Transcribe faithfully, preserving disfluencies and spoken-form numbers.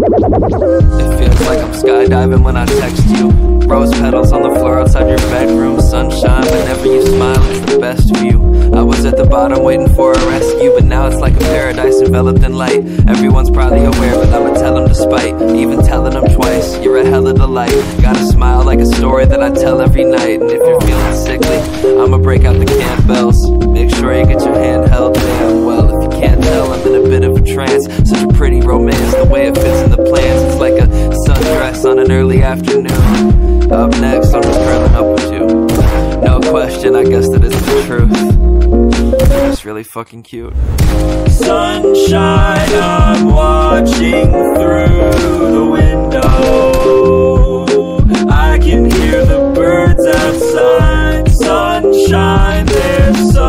It feels like I'm skydiving when I text you. Rose petals on the floor outside your bedroom. Sunshine whenever you smile, it's the best view. I was at the bottom waiting for a rescue, but now it's like a paradise enveloped in light. Everyone's probably aware, but I'ma tell them despite even telling them twice. You're a hell of a delight. Got a smile like a story that I tell every night. And if you're feeling sickly, I'ma break out the Campbells. Make sure you get your hand held damn well. If you can't tell, I'm in a bit of a trance. Such a pretty romance, the way it fits in the plans. It's like a sundress on an early afternoon. Up next, I'm just curling up with you. No question, I guess that is the truth. You're just really fucking cute. Sunshine, I'm watching through the window. I can hear the birds outside. Sunshine, there's sun.